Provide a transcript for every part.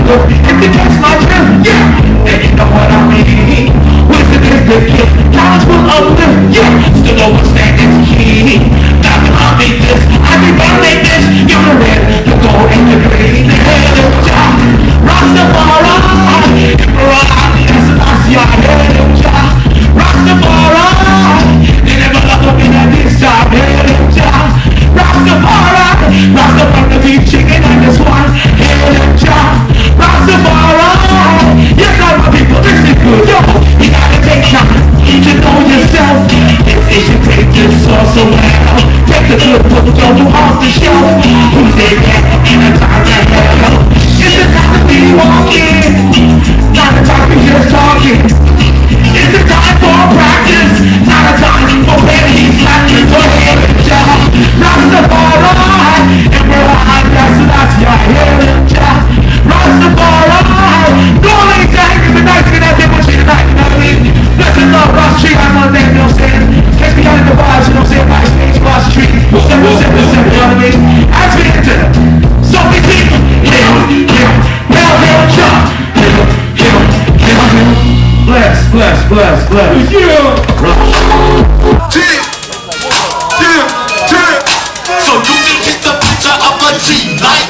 look. If you catch my drift, yeah, then you know what I mean. Wisdom is the gift, knowledge will uplift, yeah. Still overstanding's key. Now can I make this? I can make this. You're the red, the gold, and the green. The hell of Jah, Rastafari, Emperor, that's an Asiya, hell of Jah, Rastafari. They never love me like this time, hell of Jah, Rastafari, Rastafari be chicken and this one, hell of Jah, Rastafari. Yes, all my people, listen good, yo. You gotta take time to know yourself. It should take this sauce so well. Take the good book, don't do off the shelf. Who's there in a time to hell? It's the time to be walking, not the time to just talking. It's a time for practice, not a time for petty slackers. So hell of Jah, Rastafari, Emperor, that's your hell of Jah, Rastafari. Go lay down, give me nice, get out there, what you like, you know what I mean? Blessed love, Ross Street, I'm on there, you know what I'm saying? Catch me out in the vibes, you know what I'm saying? My stage, Ross Street, simple, you know what I mean? As we enter, so we sing, hell, Jah, hell. Bless. Yeah. So you can get the picture of a G-Night.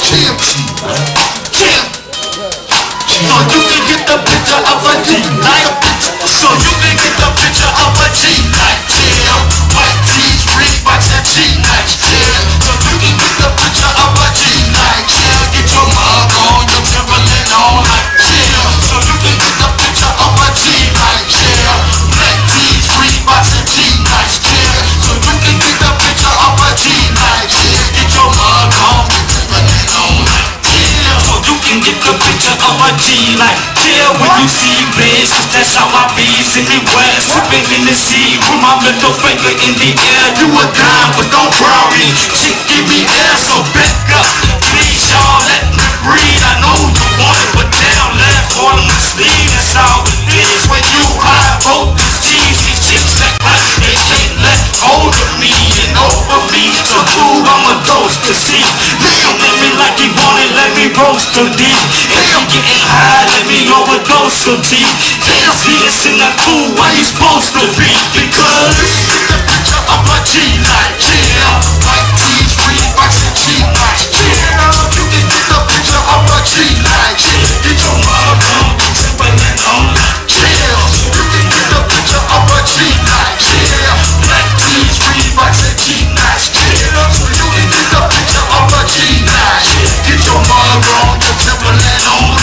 So you can get the picture of a G-Night. So you can get the picture of a G-Night. Yeah. White tees, Reeboks, and G-Nights. Yeah. So you can get the picture of a G-Night. Yeah. Get your mug on, your Timberland on. Yeah. So you can get the picture of a G-Night. Yeah. Black tees, Reeboks, and G-Nights. Yeah. So you can get the picture of a G-Night. Yeah. Get your mug on, your Timberland on. Yeah. So you can get the picture of a G-Night. Yeah, when you see bitch, that's how I be. Sitting west, sipping in the sea, with my middle finger in the air. You a dime, but don't try me. Chick, give me air, so back up. Please, y'all, let me breathe. I know you want it, but down left, all in the sleeve. That's how it is when you high voltage G's. These chicks act like they can't let hold of me and over me. So cool, I'm a dose to see. Damn, let me like he wanted, let me roast the D. If I'm getting high, let me overdose some tea. Damn, see, it's in that cool, why you supposed to be? Because get the picture of a G-Night. Yeah, white tees, Reeboks, and G-Nights. Yeah, you can get the picture of a G-Night. Yeah, get your mug on, your Timberland on. Yeah, you can get the picture of a G-Night. Yeah, black tees, Reeboks, and G-Nights. Yeah, so you can get the picture of a G-Night. Yeah, get your mug on, your Timberland on.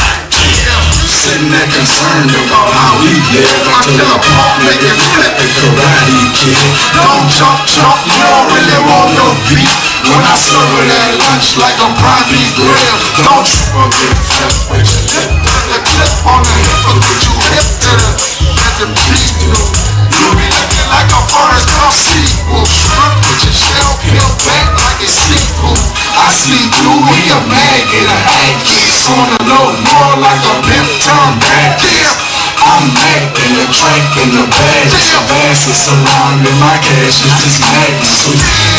Sitting there concerned about how we live until a punk nigga flip a Karate Kid. Don't jump, you don't really want no beef. When I serve it at lunch like a prime beef grill. Don't you forget flip with your lip to the clip on the hip, or put you hip to the beef do. You be looking like a Forrest Gump sequel. Shrimp with your shell peeled back like it's seafood. I sleep through when your man get a hanky. On the low, more like a pimp turn back. I'm Mac in the drink in the bag. Bass is salon and my cash is just Magnus.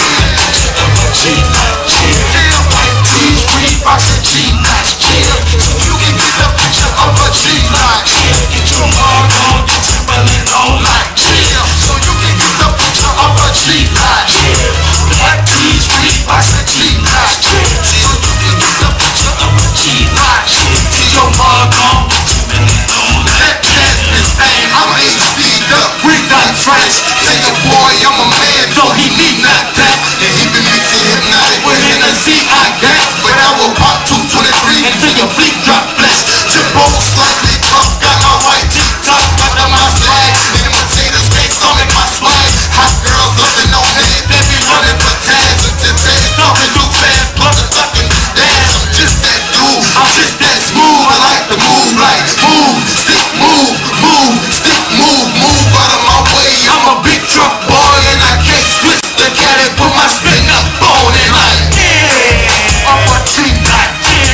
White tees, Reeboks, and G-Nights. So you can get the picture of a G-Night. Get your mug on, your Timberland on. So you can get the picture of a G-Night. Black tees, Reeboks, and G-Nights. So you can get the picture of a G-Night. Get your mug on, your Timberland on. I'm HB'd up, Reeboks fresh. Say the boy, I'm a man, though he need not that. And he been mixing hypnotic with Hennessy, I gas. But I will pop 223 until your fleet drop flesh. Your bowl slightly tough, got my white T-top under my flag. And imitators can't stomach my swag. Hot girls loving on me, they be running for tags. Until they talking too fast, plus a fucking dance. I'm just that dude, I'm just that smooth. I like to move like move, stick, move, stick, move out of my way. I'm a big truck boy and I can't switch the cat and put my spin up on it like, yeah, I'm a G-Night.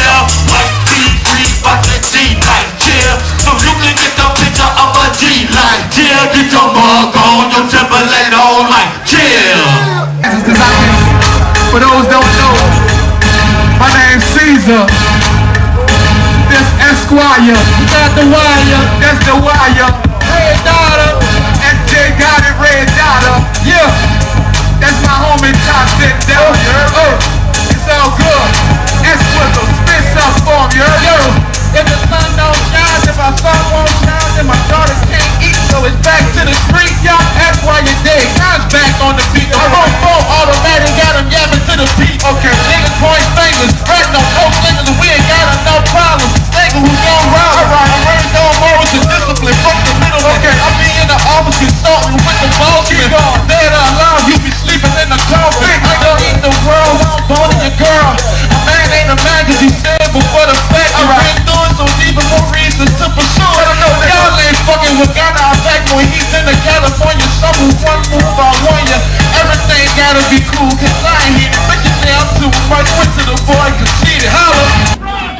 Squire. You got the wire. That's the wire. Red Dottor. SJ got it, Red Dottor. Yeah. That's my homie Top Sit down. It's all good. S-Whistle, spit some for me. Yo. If the sun don't shine, if my sun won't shine, then my daughters can't eat. So it's back to the street, y'all. That's why you're dead. Now it's back on the beat. I wrote 4 automatic, got them yapping to the beat. Okay, niggas point fingers, spreading no coke niggas, and we ain't got enough problems. Nigga who's gon' rob. Alright, I'm running no morals and discipline from the middle. Okay, I be in the office consulting with the boss. Dead or alive, you be sleeping in the coffin. I don't eat the world, I'm boning your girl. A man ain't a man cause he's dead before the fact. You've been doing so even more reasons to pursue it. Y'all ain't fucking with Ghana attack when he's in the California summer. One move, I warn ya. Everything gotta be cool cause I ain't here. Bitches say I'm too much. Went to the boy conceited. Holla.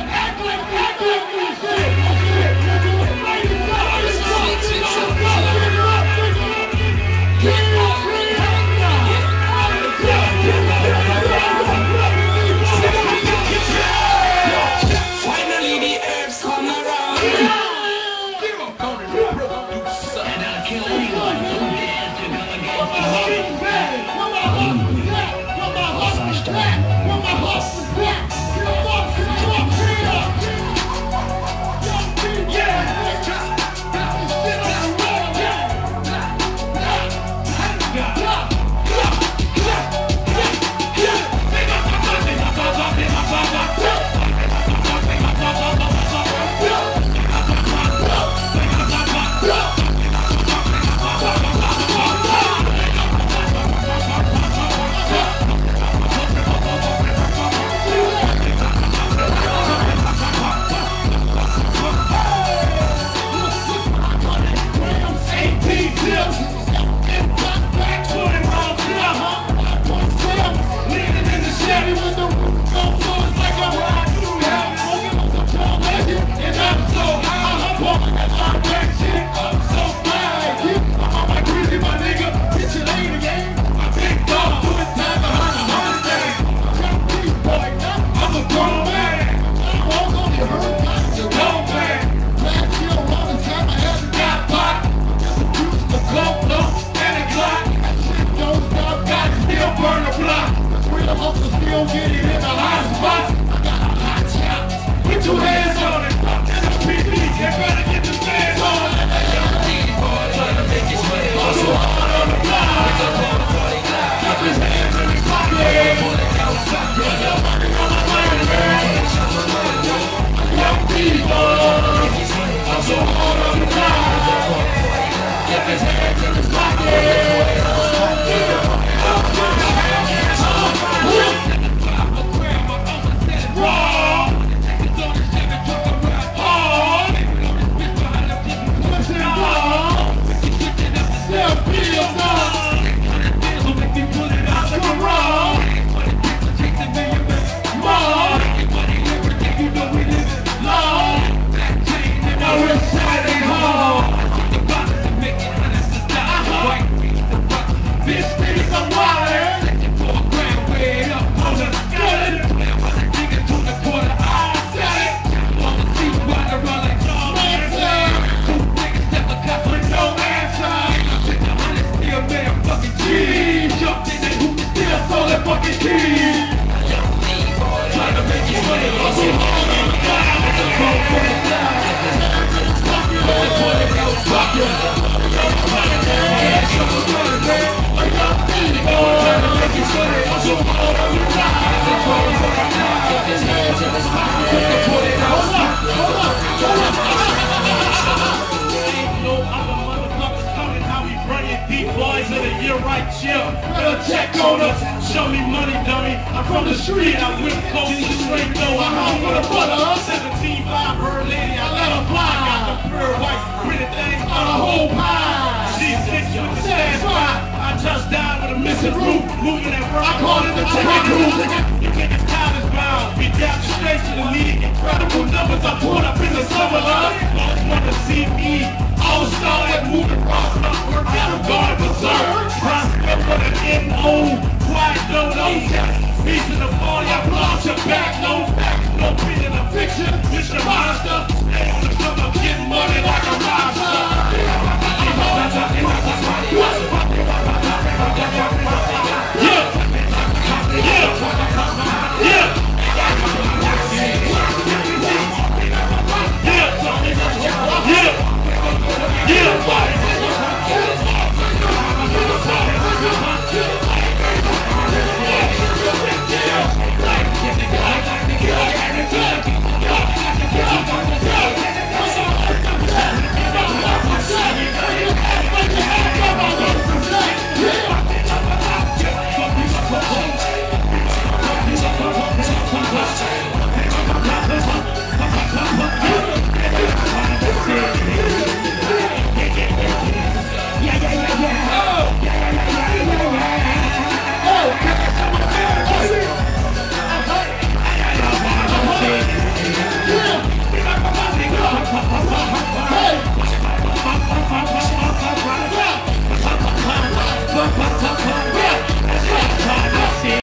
Check on us, show me money, dummy. I'm from the street, I whip close to the straight though. I hung for the butter, 17-5 bird lady, I let her fly. I got the pure white, pretty things on a whole pie. She's 6 with the stash spot. I touched down with a missing roof, moving that work. I call it the chicken coop. You think it's time is bound, we got the straight to the league. Incredible